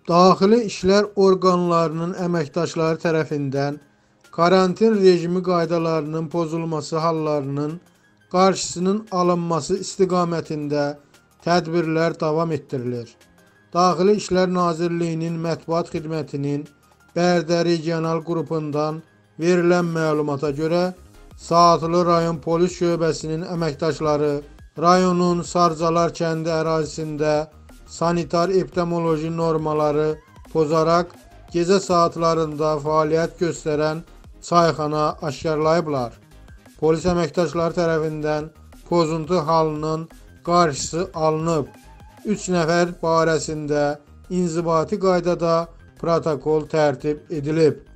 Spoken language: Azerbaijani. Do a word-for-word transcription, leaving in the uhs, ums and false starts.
Daxili İşlər orqanlarının əməkdaşları tərəfindən karantin rejimi qaydalarının pozulması hallarının qarşısının alınması istiqamətində tədbirlər davam etdirilir. Daxili İşlər Nazirliyinin Mətbuat Xidmətinin Bərdə Regional Qrupundan verilən məlumata görə, Saatlı rayon polis şöbəsinin əməkdaşları rayonun Sarcalar kəndi ərazisində sanitar-epidemioloji normaları pozaraq gecə saatlarında fəaliyyət göstərən çayxana aşkarlayıblar. Polis əməkdaşları tərəfindən pozuntu halının qarşısı alınıb. üç nəfər barəsində inzibati qaydada protokol tərtib edilib.